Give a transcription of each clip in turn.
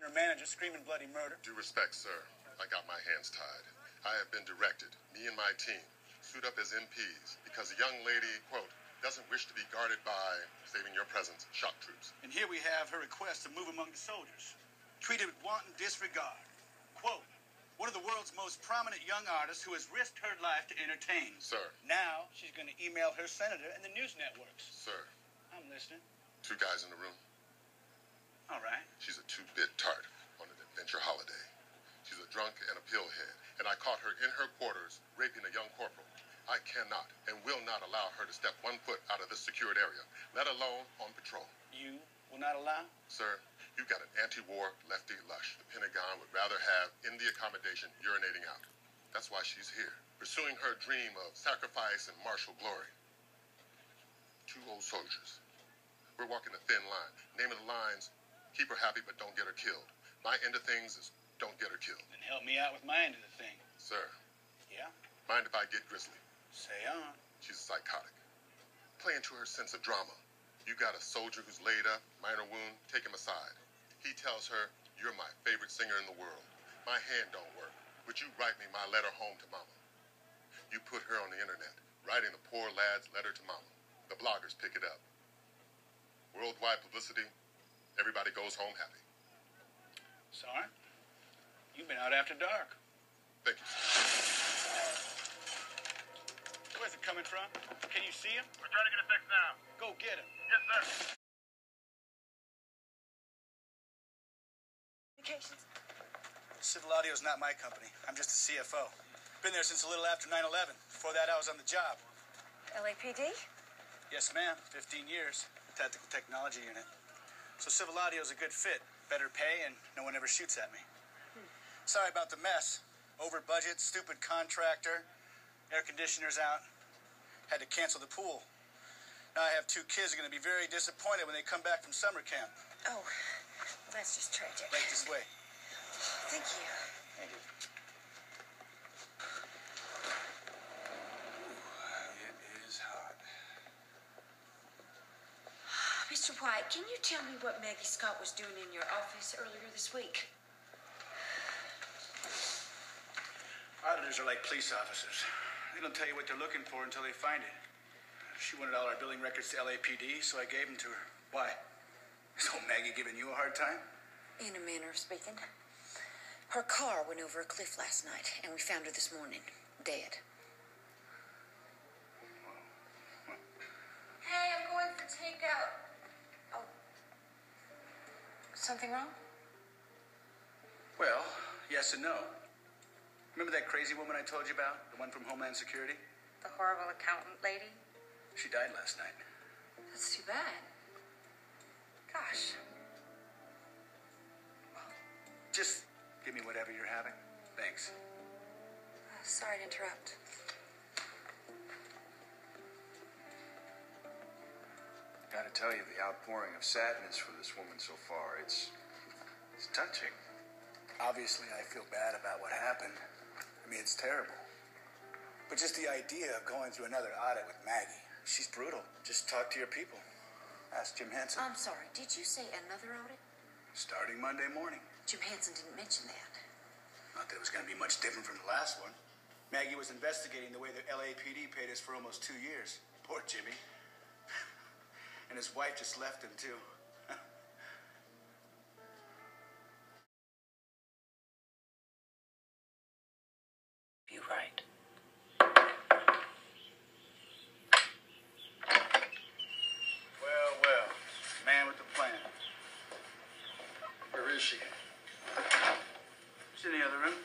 and her manager screaming bloody murder. Due respect, sir. I got my hands tied. I have been directed, me and my team, suit up as MPs because a young lady, quote, doesn't wish to be guarded by, saving your presence, shock troops. And here we have her request to move among the soldiers, treated with wanton disregard. Quote, one of the world's most prominent young artists who has risked her life to entertain. Sir. Now she's going to email her senator and the news networks. Sir. I'm listening. 2 guys in the room. All right. She's a 2-bit tart on an adventure holiday. She's a drunk and a pillhead, and I caught her in her quarters raping a young corporal. I cannot and will not allow her to step 1 foot out of this secured area, let alone on patrol. You will not allow? Sir, you got an anti-war lefty lush the Pentagon would rather have in the accommodation urinating out. That's why she's here, pursuing her dream of sacrifice and martial glory. 2 old soldiers. We're walking a thin line. Name of the lines, keep her happy but don't get her killed. My end of things is don't get her killed. Then help me out with my end of the thing. Sir. Yeah? Mind if I get grisly? Say on. She's psychotic. Playing to her sense of drama. You got a soldier who's laid up, minor wound, take him aside. He tells her, you're my favorite singer in the world. My hand don't work. Would you write me my letter home to mama? You put her on the internet, writing the poor lad's letter to mama. The bloggers pick it up. Worldwide publicity, everybody goes home happy. Sorry? You've been out after dark. Thank you, sir. Where's it coming from? Can you see him? We're trying to get it fixed now. Go get him. Yes, sir. Civil Audio's not my company. I'm just a CFO. Been there since a little after 9/11. Before that, I was on the job. LAPD? Yes, ma'am. 15 years. Tactical Technology Unit. So Civil Audio's a good fit. Better pay, and no one ever shoots at me. Sorry about the mess. Over budget, stupid contractor, air conditioners out. Had to cancel the pool. Now I have 2 kids who are going to be very disappointed when they come back from summer camp. Oh, well, that's just tragic. Right this way. Thank you. Thank you. It is hot. Mr. White, can you tell me what Maggie Scott was doing in your office earlier this week? Auditors are like police officers. They don't tell you what they're looking for until they find it. She wanted all our billing records to LAPD, so I gave them to her. Why? Is old Maggie giving you a hard time? In a manner of speaking. Her car went over a cliff last night, and we found her this morning, dead. Hey, I'm going for takeout. Oh. Something wrong? Well, yes and no. Remember that crazy woman I told you about? The one from Homeland Security? The horrible accountant lady? She died last night. That's too bad. Gosh. Just give me whatever you're having. Thanks. Sorry to interrupt. Gotta tell you, the outpouring of sadness for this woman so far, it's touching. Obviously, I feel bad about what happened. I mean, it's terrible. But just the idea of going through another audit with Maggie, she's brutal. Just talk to your people. Ask Jim Henson. I'm sorry, did you say another audit? Starting Monday morning. Jim Henson didn't mention that. Not that it was going to be much different from the last one. Maggie was investigating the way the LAPD paid us for almost 2 years. Poor Jimmy. And his wife just left him, too. You're right. Well, man with the plan. Where is she? She's in the other room.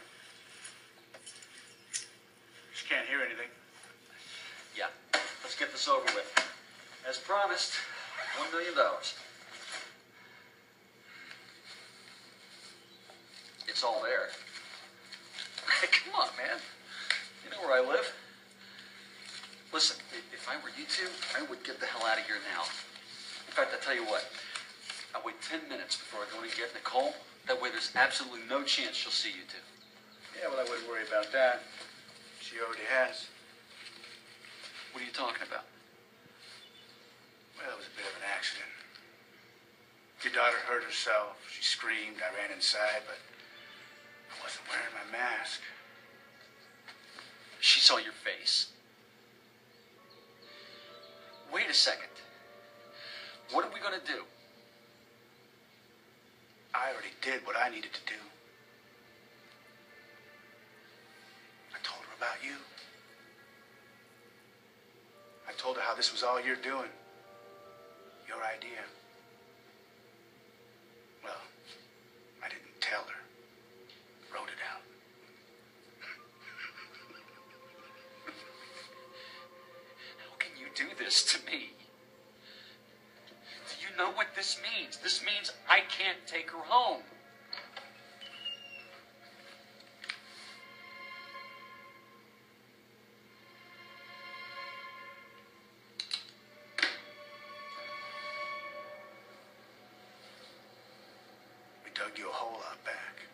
She can't hear anything. Yeah, let's get this over with. As promised, $1 million. It's all there. Come on, man. You know where I live. Listen, if I were you two, I would get the hell out of here now. In fact, I'll tell you what. I'll wait 10 minutes before I go and get Nicole. That way there's absolutely no chance she'll see you two. Yeah, well, I wouldn't worry about that. She already has. What are you talking about? Well, it was a bit of an accident. Your daughter hurt herself. She screamed. I ran inside, but I wasn't wearing my mask. She saw your face. Wait a second. What are we going to do? I already did what I needed to do. I told her about you. I told her how this was all you're doing. Your idea. Well, I didn't tell her. Wrote it out. How can you do this to me? Do you know what this means? This means I can't take her home. We dug you a hole out back.